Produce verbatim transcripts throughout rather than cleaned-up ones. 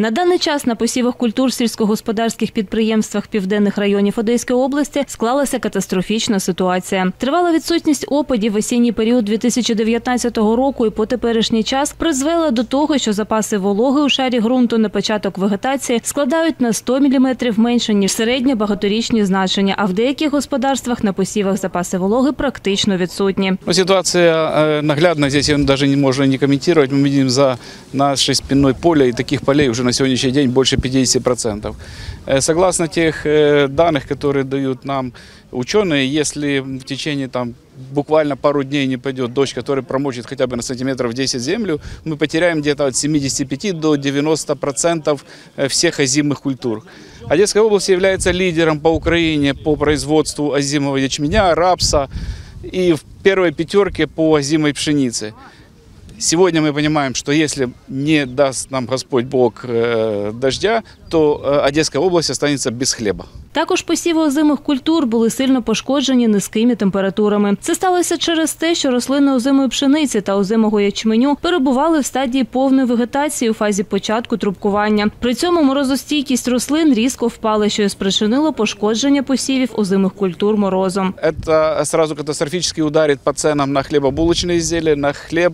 На даний час на посівах культур сільськогосподарських підприємствах південних районів Одеської області склалася катастрофічна ситуація. Тривала відсутність опадів в осінній період дві тисячі дев'ятнадцятого року і по теперішній час призвела до того, що запаси вологи у шарі ґрунту на початок вегетації складають на сто міліметрів менше, ніж середні багаторічні значення, а в деяких господарствах на посівах запаси вологи практично відсутні. Ситуация наглядна, здесь даже не можно не комментировать. Мы видим за нашей спиной поле, и таких полей уже на сегодняшний день больше пятидесяти процентов. Согласно тех данных, которые дают нам ученые, если в течение там, буквально пару дней не пойдет дождь, который промочит хотя бы на сантиметров десять землю, мы потеряем где-то от семидесяти пяти до девяноста процентов всех озимых культур. Одесская область является лидером по Украине по производству озимого ячменя, рапса и в первой пятерке по озимой пшенице. Сегодня мы понимаем, что если не даст нам Господь Бог э, дождя, то э, Одесская область останется без хлеба. Також посіви озимих культур були сильно пошкоджені низькими температурами. Це сталося через те, що рослини озимої пшениці та озимого ячменю перебували в стадії повної вегетації у фазі початку трубкування. При цьому морозостійкість рослин різко впала, що і спричинило пошкодження посівів озимих культур морозом. Це сразу катастрофически ударить по ценам на хлебобулочные изделия, на хлеб,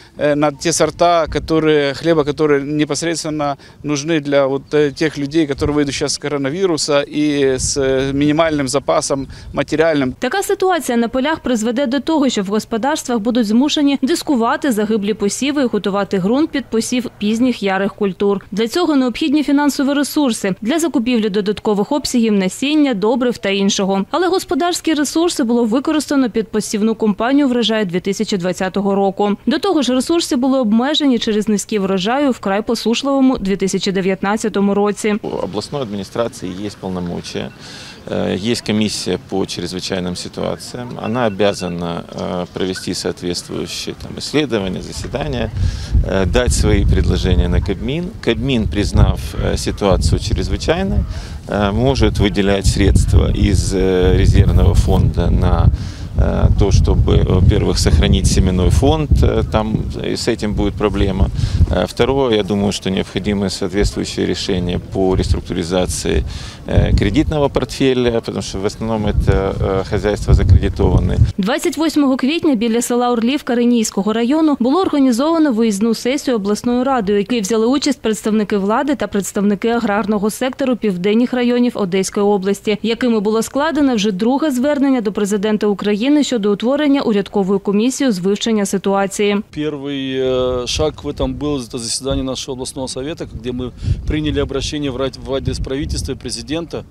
на те сорта которые, хлеба, которые непосредственно нужны для вот тех людей, которые выйдут сейчас с коронавируса и с минимальным запасом материальным. Така ситуація на полях призведе до того, що в господарствах будуть змушені дискувати загиблі посіви і готувати ґрунт під посів пізніх ярих культур. Для цього необхідні фінансові ресурси для закупівлі додаткових обсягів насіння, добрив та іншого. Але господарські ресурси було використано під посівну кампанію врожаю дві тисячі двадцятого року. До того ж, ресурси були обмежені через низькі врожаї у вкрай посушливому дві тисячі дев'ятнадцятому році. У областной администрации есть полномочия, есть комиссия по чрезвычайным ситуациям. Она обязана провести соответствующие там, исследования, заседания, дать свои предложения на Кабмин. Кабмин, признав ситуацию чрезвычайной, может выделять средства из резервного фонда на то, чтобы, во-первых, сохранить семенной фонд, там с этим будет проблема. Второе, я думаю, что необходимы соответствующие решения по реструктуризации кредитного портфеля, потому что в основном это хозяйства закредитованы. двадцять восьмого квітня біля села Орлівка Ренійського району було організовано виїзну сесію обласної ради, у якій взяли участь представники влади та представники аграрного сектору південних районів Одеської області, якими було складено вже друге звернення до президента України щодо утворення урядкової комісії з вивчення ситуації. Перший шаг в этом был это заседание нашего областного совета, где мы приняли обращение в адрес правительства и президента.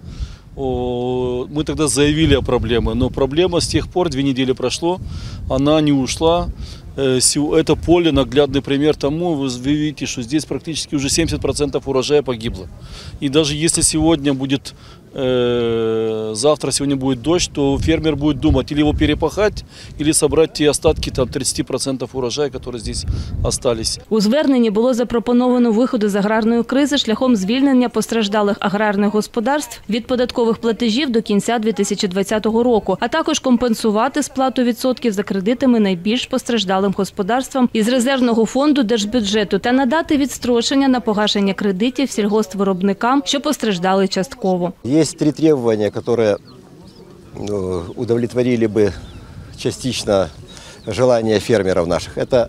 Мы тогда заявили о проблеме, но проблема с тех пор, две недели прошло, она не ушла. Это поле наглядный пример тому, вы видите, что здесь практически уже семьдесят процентов урожая погибло. И даже если сегодня будет, э, завтра сегодня будет дождь, то фермер будет думать, или его перепахать, или собрать те остатки там, тридцать процентов урожая, которые здесь остались. У зверненні було запропоновано виходу з аграрної кризи шляхом звільнення постраждалих аграрних господарств від податкових платежів до кінця дві тисячі двадцятого року, а також компенсувати сплату відсотків за кредитами найбільш постраждалим господарствам із резервного фонду держбюджету та надати відстрочення на погашення кредитів сільгоспвиробникам, що постраждали частково. Є три требування, які удовлетворили би частично желання фермерів наших. Це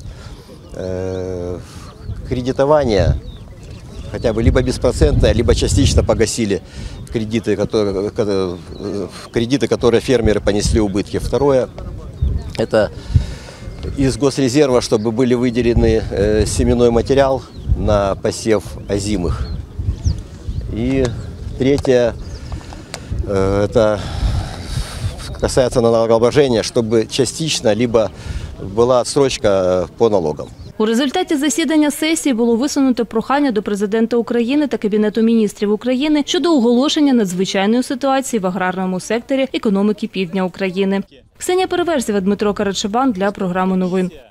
э, кредитування, хотя бы либо беспроцентное, либо частично погасили кредиты, которые, кредиты, которые фермеры понесли убытки. Второе – это из госрезерва, чтобы были выделены э, семенной материал на посев озимых. И третье э, – это касается налогообложения, чтобы частично либо была отсрочка по налогам. У результаті засідання сесії було висунуто прохання до президента України та Кабінету міністрів України щодо оголошення надзвичайної ситуації в аграрному секторі економіки півдня України. Ксенія Переверзєва, Дмитро Карачебан для програми новин.